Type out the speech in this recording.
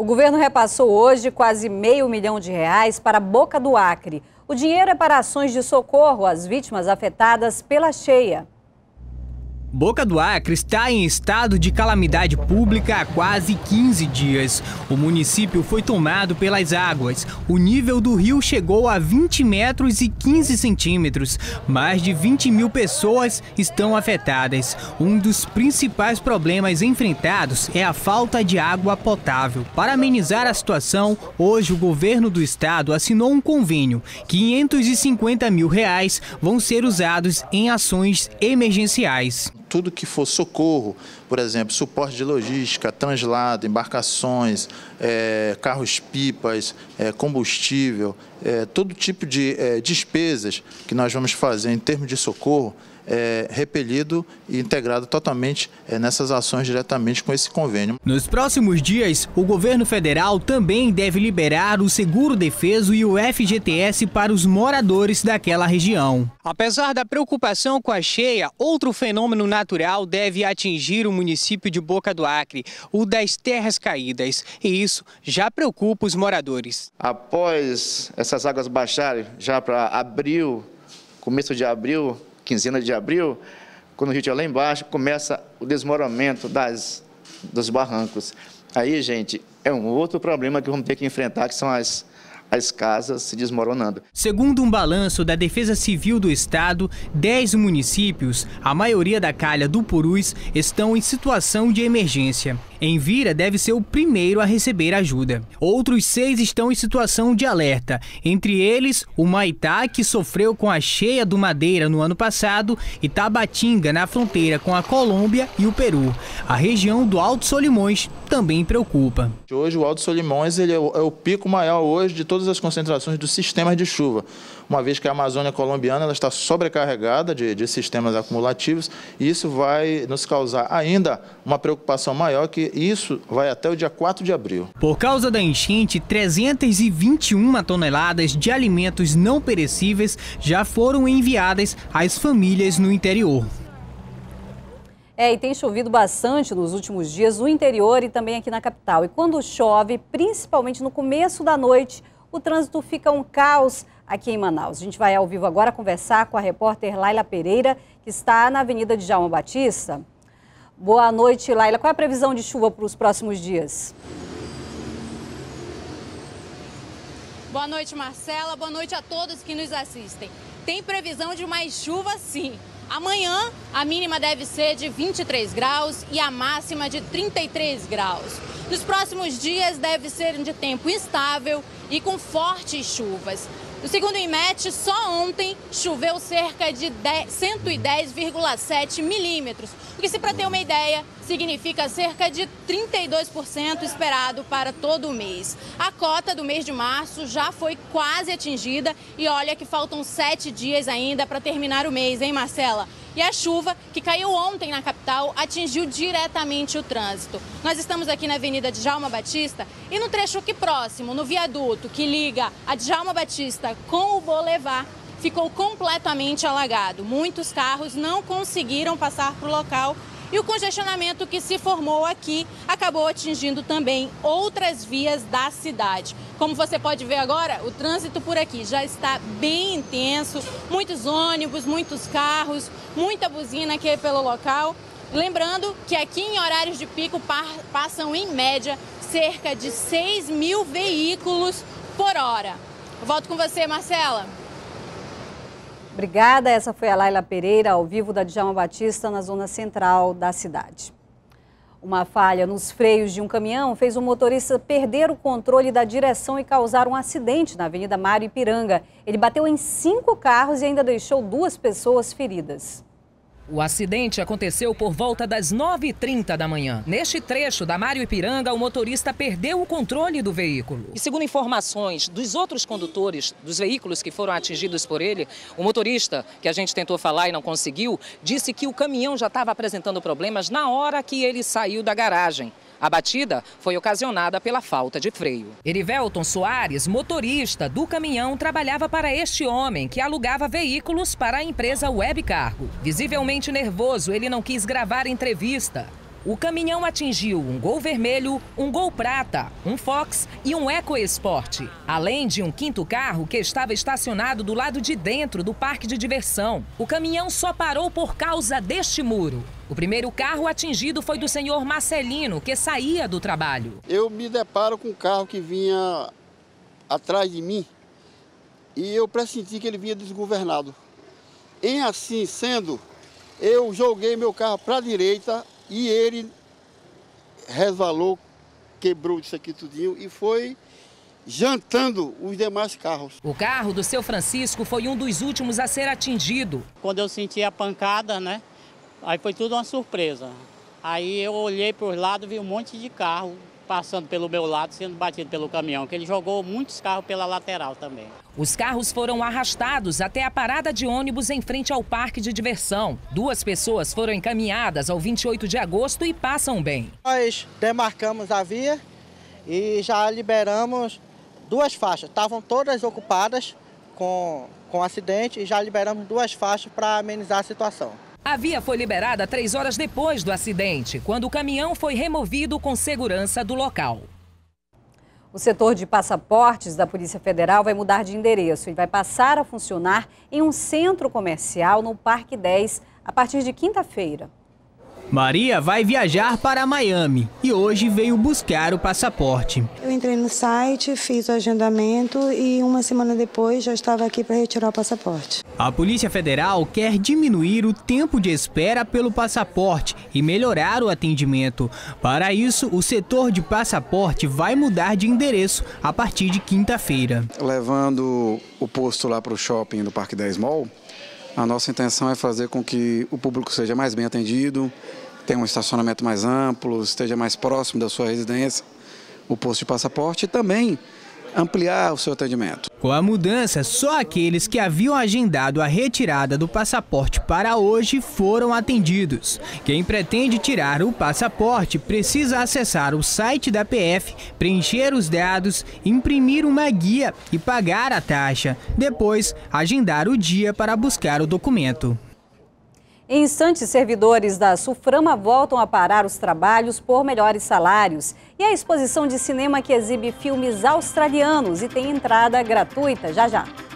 O governo repassou hoje quase R$500 milhão para Boca do Acre. O dinheiro é para ações de socorro às vítimas afetadas pela cheia. Boca do Acre está em estado de calamidade pública há quase 15 dias. O município foi tomado pelas águas. O nível do rio chegou a 20 metros e 15 centímetros. Mais de 20 mil pessoas estão afetadas. Um dos principais problemas enfrentados é a falta de água potável. Para amenizar a situação, hoje o governo do estado assinou um convênio. R$550 mil vão ser usados em ações emergenciais. Tudo que for socorro, por exemplo, suporte de logística, translado, embarcações, carros-pipas, combustível, todo tipo de despesas que nós vamos fazer em termos de socorro, repelido e integrado totalmente nessas ações diretamente com esse convênio. Nos próximos dias, o governo federal também deve liberar o seguro-defeso e o FGTS para os moradores daquela região. Apesar da preocupação com a cheia, outro fenômeno natural deve atingir o município de Boca do Acre, o das terras caídas, e isso já preocupa os moradores. Após essas águas baixarem, já para abril, começo de abril, quinzena de abril, quando o rio estiver lá embaixo, começa o desmoronamento dos barrancos. Aí, gente, é um outro problema que vamos ter que enfrentar, que são as casas se desmoronando. Segundo um balanço da Defesa Civil do Estado, 10 municípios, a maioria da calha do Purus, estão em situação de emergência. Envira deve ser o primeiro a receber ajuda. Outros 6 estão em situação de alerta, entre eles o Maitá, que sofreu com a cheia do Madeira no ano passado, e Tabatinga, na fronteira com a Colômbia e o Peru. A região do Alto Solimões também preocupa. Hoje o Alto Solimões ele é o pico maior hoje de todas as concentrações dos sistemas de chuva, uma vez que a Amazônia colombiana ela está sobrecarregada de sistemas acumulativos, e isso vai nos causar ainda uma preocupação maior, que isso vai até o dia 4 de abril. Por causa da enchente, 321 toneladas de alimentos não perecíveis já foram enviadas às famílias no interior. E tem chovido bastante nos últimos dias no interior e também aqui na capital. E quando chove, principalmente no começo da noite, o trânsito fica um caos aqui em Manaus. A gente vai ao vivo agora conversar com a repórter Laila Pereira, que está na Avenida Djalma Batista. Boa noite, Laila. Qual é a previsão de chuva para os próximos dias? Boa noite, Marcela. Boa noite a todos que nos assistem. Tem previsão de mais chuva, sim. Amanhã, a mínima deve ser de 23 graus e a máxima de 33 graus. Nos próximos dias, deve ser de tempo instável e com fortes chuvas. Segundo o IMET, só ontem choveu cerca de 110,7 milímetros, o que, se para ter uma ideia, significa cerca de 32% esperado para todo o mês. A cota do mês de março já foi quase atingida e olha que faltam 7 dias ainda para terminar o mês, hein, Marcela? E a chuva, que caiu ontem na capital, atingiu diretamente o trânsito. Nós estamos aqui na Avenida Djalma Batista e no trecho aqui próximo, no viaduto que liga a Djalma Batista com o Boulevard, ficou completamente alagado. Muitos carros não conseguiram passar para o local e o congestionamento que se formou aqui acabou atingindo também outras vias da cidade. Como você pode ver agora, o trânsito por aqui já está bem intenso, muitos ônibus, muitos carros, muita buzina aqui pelo local. Lembrando que aqui em horários de pico passam em média cerca de 6 mil veículos por hora. Eu volto com você, Marcela. Obrigada. Essa foi a Laila Pereira, ao vivo da Djalma Batista, na zona central da cidade. Uma falha nos freios de um caminhão fez o motorista perder o controle da direção e causar um acidente na Avenida Mário Ipiranga. Ele bateu em 5 carros e ainda deixou 2 pessoas feridas. O acidente aconteceu por volta das 9h30 da manhã. Neste trecho da Mário Ipiranga, o motorista perdeu o controle do veículo. E segundo informações dos outros condutores dos veículos que foram atingidos por ele, o motorista, que a gente tentou falar e não conseguiu, disse que o caminhão já estava apresentando problemas na hora que ele saiu da garagem. A batida foi ocasionada pela falta de freio. Erivelton Soares, motorista do caminhão, trabalhava para este homem que alugava veículos para a empresa Webcargo. Visivelmente nervoso, ele não quis gravar a entrevista. O caminhão atingiu um Gol vermelho, um Gol prata, um Fox e um EcoSport, além de um quinto carro que estava estacionado do lado de dentro do parque de diversão. O caminhão só parou por causa deste muro. O primeiro carro atingido foi do senhor Marcelino, que saía do trabalho. Eu me deparo com um carro que vinha atrás de mim e eu pressenti que ele vinha desgovernado. Em assim sendo, eu joguei meu carro para a direita e ele resvalou, quebrou isso aqui tudinho e foi jantando os demais carros. O carro do seu Francisco foi um dos últimos a ser atingido. Quando eu senti a pancada, né? Aí foi tudo uma surpresa. Aí eu olhei para os lados e vi um monte de carro passando pelo meu lado, sendo batido pelo caminhão, que ele jogou muitos carros pela lateral também. Os carros foram arrastados até a parada de ônibus em frente ao parque de diversão. 2 pessoas foram encaminhadas ao 28 de agosto e passam bem. Nós demarcamos a via e já liberamos 2 faixas. Estavam todas ocupadas com acidente e já liberamos 2 faixas para amenizar a situação. A via foi liberada 3 horas depois do acidente, quando o caminhão foi removido com segurança do local. O setor de passaportes da Polícia Federal vai mudar de endereço e vai passar a funcionar em um centro comercial no Parque 10 a partir de quinta-feira. Maria vai viajar para Miami e hoje veio buscar o passaporte. Eu entrei no site, fiz o agendamento e uma semana depois já estava aqui para retirar o passaporte. A Polícia Federal quer diminuir o tempo de espera pelo passaporte e melhorar o atendimento. Para isso, o setor de passaporte vai mudar de endereço a partir de quinta-feira. Levando o posto lá para o shopping do Parque 10 Mall, a nossa intenção é fazer com que o público seja mais bem atendido, tenha um estacionamento mais amplo, esteja mais próximo da sua residência, o posto de passaporte, e também ampliar o seu atendimento. Com a mudança, só aqueles que haviam agendado a retirada do passaporte para hoje foram atendidos. Quem pretende tirar o passaporte precisa acessar o site da PF, preencher os dados, imprimir uma guia e pagar a taxa. Depois, agendar o dia para buscar o documento. Em instantes, servidores da Suframa voltam a parar os trabalhos por melhores salários. E a exposição de cinema que exibe filmes australianos e tem entrada gratuita. Já já.